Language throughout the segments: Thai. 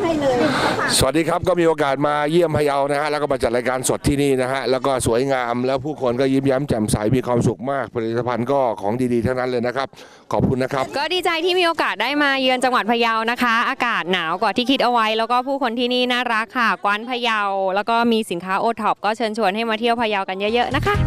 ให้เลยสวัสดีครับก็มีโอกาสมาเยี่ยมพะเยานะฮะแล้วก็มาจัดรายการสดที่นี่นะฮะแล้วก็สวยงามแล้วผู้คนก็ยิ้มแย้มแจ่มใสมีความสุขมากผลิตภัณฑ์ก็ของดีๆทั้งนั้นเลยนะครับขอบคุณนะครับก็ดีใจที่มีโอกาสได้มาเยือนจังหวัดพะเยานะคะอากาศหนาวกว่าที่คิดเอาไว้แล้วก็ผู้คนที่นี่น่ารักค่ะกวานพะเยาแล้วก็มีสินค้าโอท็อปก็เชิญชวนให้มาเที่ยวพะเยากันเยอะๆนะคะ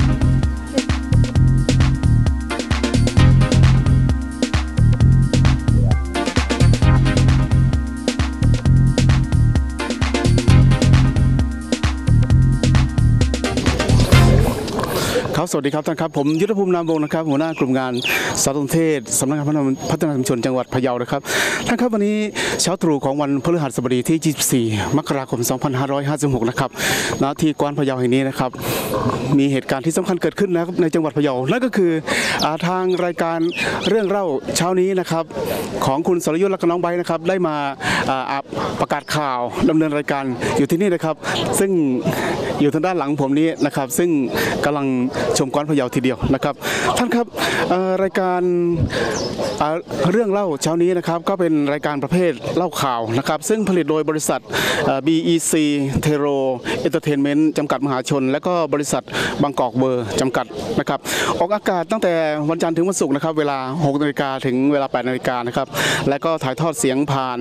ครับสวัสดีครับท่านครับผมยุทธภูมินามวงศ์นะครับหัวหน้ากลุ่มงานสารสนเทศสำนักงานพัฒนาชุมชนจังหวัดพะเยานะครับท่านครับวันนี้เช้าตรู่ของวันพฤหัสบดีที่24มกราคม2556นะครับณที่กวานพะเยาแห่งนี้นะครับมีเหตุการณ์ที่สำคัญเกิดขึ้นนะครับในจังหวัดพะเยานั่นก็คือทางรายการเรื่องเล่าเช้านี้นะครับของคุณสรยุทธ์และน้องไบร์ทนะครับได้มาประกาศข่าวดำเนินรายการอยู่ที่นี่นะครับซึ่งอยู่ทางด้านหลังผมนี้นะครับซึ่งกำลังชมกวานพะเยาทีเดียวนะครับท่านครับรายการเรื่องเล่าเช้านี้นะครับก็เป็นรายการประเภทเล่าข่าวนะครับซึ่งผลิตโดยบริษัท BEC Tero Entertainment จำกัดมหาชนและก็บริษัทบางกอกเวอร์จำกัดนะครับออกอากาศตั้งแต่วันจันทร์ถึงวันศุกร์นะครับเวลา 6 นาฬิกาถึงเวลา 8 นาฬิกานะครับและก็ถ่ายทอดเสียงผ่าน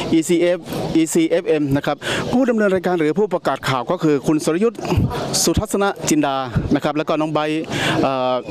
ECFM นะครับผู้ดำเนินรายการหรือผู้ประกาศข่าวก็คือคุณสรยุทธ์สุทัศนจินดานะครับแล้วก็น้องไบร์ท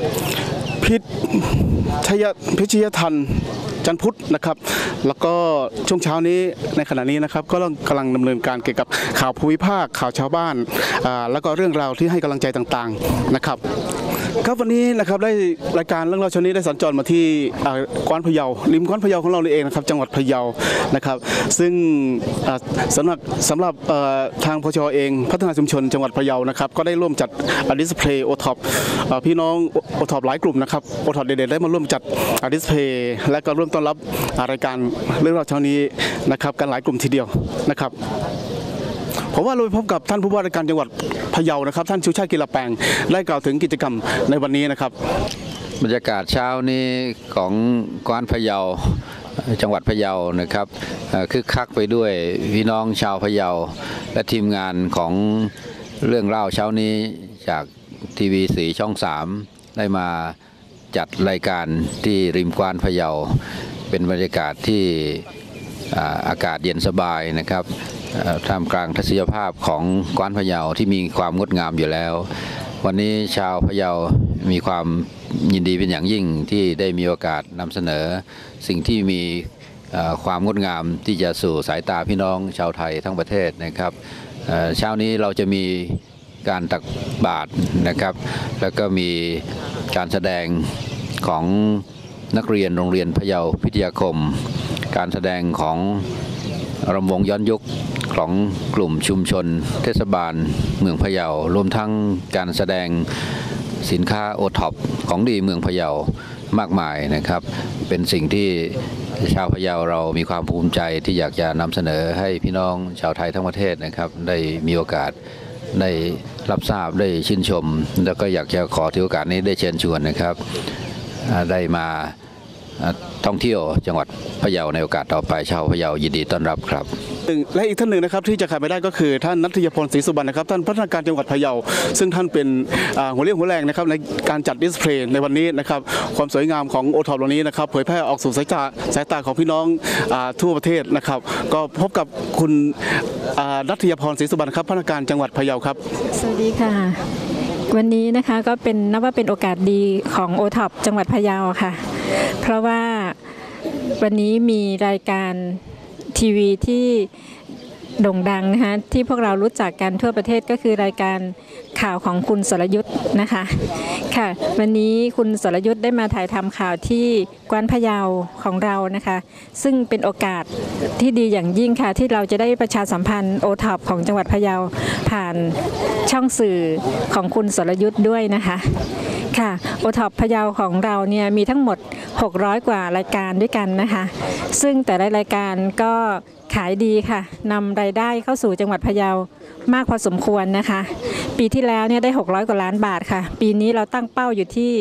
พิชยทันจันพุทธนะครับแล้วก็ช่วงเช้านี้ในขณะนี้นะครับก็กำลังดำเนินการเกี่ยวกับข่าวภูมิภาคข่าวชาวบ้านแล้วก็เรื่องราวที่ให้กำลังใจต่างๆนะครับครับวันนี้นะครับได้รายการเรื่องเล่าเช้านี้ได้สัญจรมาที่กวานพะเยาริมกวานพะเยาของเราเองนะครับจังหวัดพะเยานะครับซึ่งสำหรับทางพชเองพัฒนาชุมชนจังหวัดพะเยานะครับก็ได้ร่วมจัดดิสเพลย์โอท็อปพี่น้องโอท็อปหลายกลุ่มนะครับโอท็อปเด็ดๆได้มาร่วมจัดดิสเพลย์และก็ร่วมต้อนรับรายการเรื่องเล่าเช้านี้นะครับกันหลายกลุ่มทีเดียวนะครับผมว่าเราไปพบกับท่านผู้ว่าราชการจังหวัดพะเยานะครับท่านชูชาติกีฬาแปลงได้กล่าวถึงกิจกรรมในวันนี้นะครับบรรยากาศเช้านี้ของกวานพะเยาจังหวัดพะเยานะครับคึกคักไปด้วยพี่น้องชาวพะเยาและทีมงานของเรื่องเล่าเช้านี้จากทีวี4ช่อง3ได้มาจัดรายการที่ริมกวานพะเยาเป็นบรรยากาศที่อากาศเย็นสบายนะครับท่ามกลางทัศนียภาพของกวานพะเยาที่มีความงดงามอยู่แล้ววันนี้ชาวพะเยามีความยินดีเป็นอย่างยิ่งที่ได้มีโอกาสนำเสนอสิ่งที่มีความงดงามที่จะสู่สายตาพี่น้องชาวไทยทั้งประเทศนะครับเช้านี้เราจะมีการตักบาตรนะครับแล้วก็มีการแสดงของนักเรียนโรงเรียนพะเยาพิทยาคมการแสดงของรำวงย้อนยุคของกลุ่มชุมชนเทศบาลเมืองพะเยารวมทั้งการแสดงสินค้าโอท็อปของดีเมืองพะเยามากมายนะครับเป็นสิ่งที่ชาวพะเยาเรามีความภูมิใจที่อยากจะนำเสนอให้พี่น้องชาวไทยทั้งประเทศนะครับได้มีโอกาสได้รับทราบได้ชื่นชมแล้วก็อยากจะขอถือโอกาสนี้ได้เชิญชวนนะครับได้มาท่องเที่ยวจังหวัดพะเยาในโอกาสต่อไปชาวพะเยายินดีต้อนรับครับและอีกท่านหนึ่งนะครับที่จะขาดไม่ได้ก็คือท่านณัฐยพลศรีสุบรรณนะครับท่านพัฒนาการจังหวัดพะเยาซึ่งท่านเป็นหัวเรี่ยวหัวแรงนะครับในการจัดดิสเพลย์ในวันนี้นะครับความสวยงามของโอท็อปเหล่านี้นะครับเผยแพร่ออกสู่สายตาของพี่น้องทั่วประเทศนะครับก็พบกับคุณณัฐยพลศรีสุบรรณครับพัฒนาการจังหวัดพะเยาครับสวัสดีค่ะวันนี้นะคะก็นับว่าเป็นโอกาสดีของโอท็อปจังหวัดพะเยาค่ะเพราะว่าวันนี้มีรายการทีวีที่โด่งดังนะคะที่พวกเรารู้จักกันทั่วประเทศก็คือรายการข่าวของคุณสรยุทธ์นะคะค่ะวันนี้คุณสรยุทธ์ได้มาถ่ายทำข่าวที่กวานพะเยาของเรานะคะซึ่งเป็นโอกาสที่ดีอย่างยิ่งค่ะที่เราจะได้ประชาสัมพันธ์โอท็อปของจังหวัดพะเยาผ่านช่องสื่อของคุณสรยุทธ์ด้วยนะคะค่ะโอท็อปพะเยาของเราเนี่ยมีทั้งหมด600กว่ารายการด้วยกันนะคะซึ่งแต่ละรายการก็ขายดีค่ะนำรายได้เข้าสู่จังหวัดพะเยามากพอสมควรนะคะปีที่แล้วเนี่ยได้600กว่าล้านบาทค่ะปีนี้เราตั้งเป้าอยู่ที่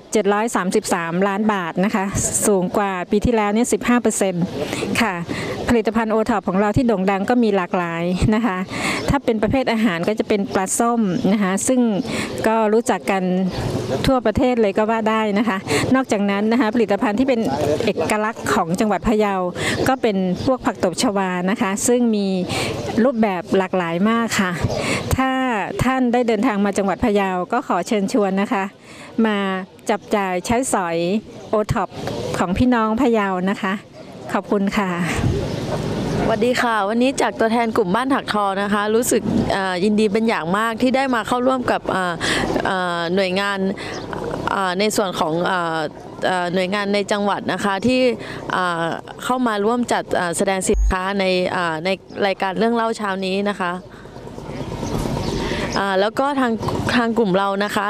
733 ล้านบาทนะคะสูงกว่าปีที่แล้วเนี่ย 15% ค่ะผลิตภัณฑ์โอท็อปของเราที่โด่งดังก็มีหลากหลายนะคะถ้าเป็นประเภทอาหารก็จะเป็นปลาส้มนะคะซึ่งก็รู้จักกันทั่วประเทศเลยก็ว่าได้นะคะนอกจากนั้นนะคะผลิตภัณฑ์ที่เป็นเอกลักษณ์ของจังหวัดพะเยาก็เป็นพวกผักตบชวานะคะซึ่งมีรูปแบบหลากหลายมากค่ะถ้าท่านได้เดินทางมาจังหวัดพะเยาก็ขอเชิญชวนนะคะมาจับจ่ายใช้สอยโอท็อปของพี่น้องพะเยานะคะขอบคุณค่ะสวัสดีค่ะวันนี้จากตัวแทนกลุ่มบ้านถักทอนะคะรู้สึกยินดีเป็นอย่างมากที่ได้มาเข้าร่วมกับหน่วยงานในส่วนของหน่วยงานในจังหวัดนะคะที่เข้ามาร่วมจัดแสดงสินค้าในรายการเรื่องเล่าเช้านี้นะคะแล้วก็ทางกลุ่มเรานะคะ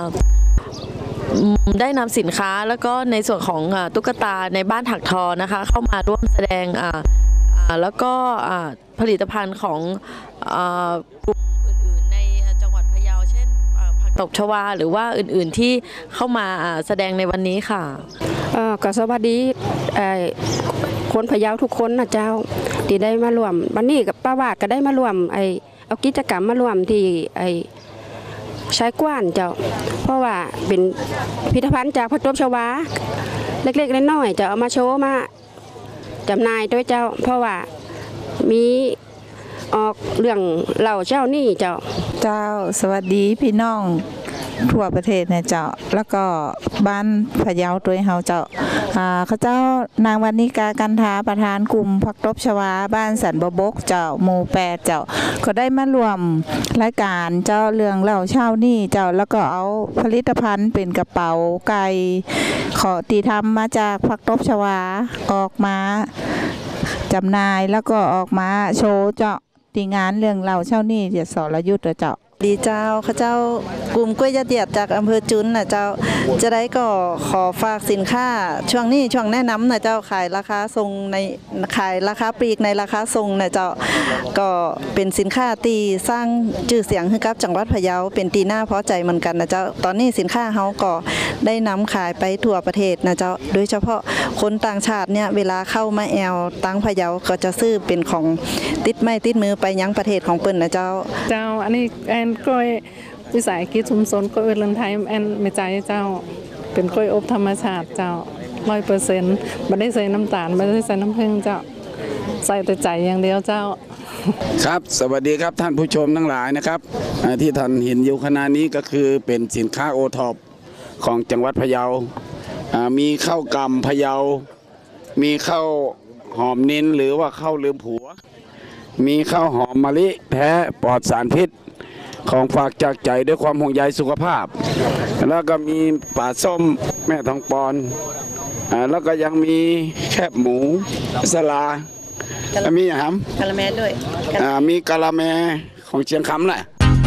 ได้นำสินค้าแล้วก็ในส่วนของตุ๊กตาในบ้านถักทอนะคะเข้ามาร่วมแสดงแล้วก็ผลิตภัณฑ์ของกลุ่มอื่นๆในจังหวัดพะเยาเช่นผักตบชวาหรือว่าอื่นๆที่เข้ามาแสดงในวันนี้ค่ะก็สวัสดีคนพะเยาทุกคนนะเจ้าที่ได้มาร่วมวันนี้กับป้าวาดก็ได้มาร่วมเอากิจกรรมมาร่วมที่ใช้กว้านเจ้าเพราะว่าเป็นพิพิธภัณฑ์จากผักตบชวาเล็กๆน้อยๆจะเอามาโชว์มาจำหน่ายด้วยเจ้าเพราะว่ามีออกเรื่องเหล่าเจ้านี่เจ้าสวัสดีพี่น้องทั่วประเทศเนี่ยเจ้าแล้วก็บ้านพะเยาตัวเฮาเจ้าเขาเจ้านางวรรณิกากันทาประธานกลุ่มผักตบชวาบ้านสันบบกเจ้าหมู่8เจ้าก็ได้มารวมรายการเจ้าเรื่องเล่าเช่านี่เจ้าแล้วก็เอาผลิตภัณฑ์เป็นกระเป๋าไก่ขอตีทำมาจากผักตบชวาออกมาจำหน่ายแล้วก็ออกมาโชว์เจ้าตีงานเรื่องเล่าเช่านี่เดี๋ยวสรยุทธ์เจ้าดีเจ้าข้าเจ้ากลุ่มกล้วยยาเดียดจากอำเภอจุนนะเจ้าจะได้ก็ขอฝากสินค้าช่วงนี้ช่วงแนะนำนะเจ้าขายราคาทรงในขายราคาปลีกในราคาทรงนะเจ้าก็เป็นสินค้าตีสร้างชื่อเสียงให้กับจังหวัดพะเยาเป็นตีหน้าพอใจเหมือนกันนะเจ้าตอนนี้สินค้าเฮาก็ได้นำขายไปทั่วประเทศนะเจ้าโดยเฉพาะคนต่างชาติเนี่ยเวลาเข้ามาแอลตั้งพะเยาก็จะซื้อเป็นของติดไม้ติดมือไปยังประเทศของเปิ้นนะเจ้าอันนี้กล้วยวิสาหกิจชุมชนกล้วยเรือนไทยไม่ใจเจ้าเป็นกล้วยอบธรรมชาติเจ้า100%ไม่ได้ใส่น้ำตาลไม่ได้ใส่น้ำผึ้งเจ้าใส่แต่ใจอย่างเดียวเจ้าครับสวัสดีครับท่านผู้ชมทั้งหลายนะครับที่ท่านเห็นอยู่ขณะนี้ก็คือเป็นสินค้าโอท็อปของจังหวัดพะเยามีข้าวกำพะเยามีข้าวหอมนินหรือว่าข้าวลืมผัวมีข้าวหอมมะลิแท้ปลอดสารพิษของฝากจากใจด้วยความห่วงใยสุขภาพแล้วก็มีปลาส้มแม่ทองปอนแล้วก็ยังมีแคบหมูสลาแล้วมีอย่างกะละแมด้วยมีกะละแมของเชียงคำแหละ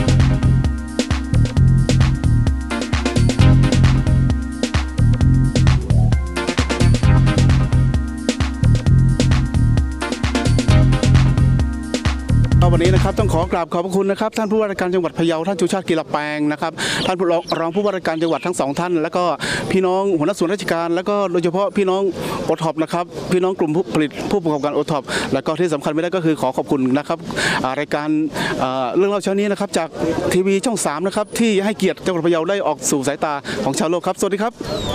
วันนี้นะครับต้องขอกราบขอบพระคุณนะครับท่านผู้ว่าราชการจังหวัดพะเยาท่านชูชาติกีฬาแปลงนะครับท่านรองผู้ว่าราชการจังหวัดทั้ง2ท่านแล้วก็พี่น้องหัวหน้าส่วนราชการแล้วก็โดยเฉพาะพี่น้องโอท็อปนะครับพี่น้องกลุ่มผู้ผลิตผู้ประกอบการโอท็อปแล้วก็ที่สำคัญไม่ได้ก็คือขอบคุณนะครับรายการเรื่องเล่าเช้านี้นะครับจากทีวีช่อง3นะครับที่ให้เกียรติจังหวัดพะเยาได้ออกสู่สายตาของชาวโลกครับสวัสดีครับ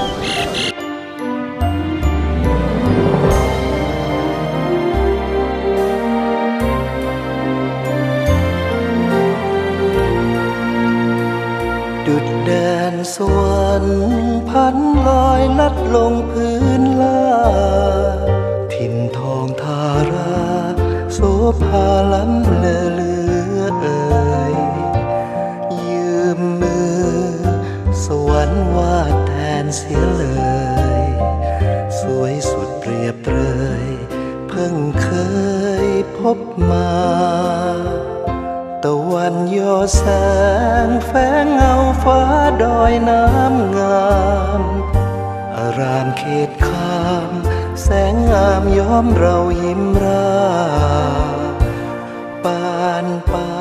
ดุจแดนสวรรค์พันลอยลัดลงพื้นลาถิ่นทองทาราโสภาล้ำเลือเอ่ยยืมมือสวรรค์วาดแทนเสียเลยสวยสุดเปรียบเปรยเพิ่งเคยพบมาตะวันยอแสงแฝงเงาฟ้าดอยน้ำงามอารามเขตคามแสงงามย้อมเรายิ้มราปานป่า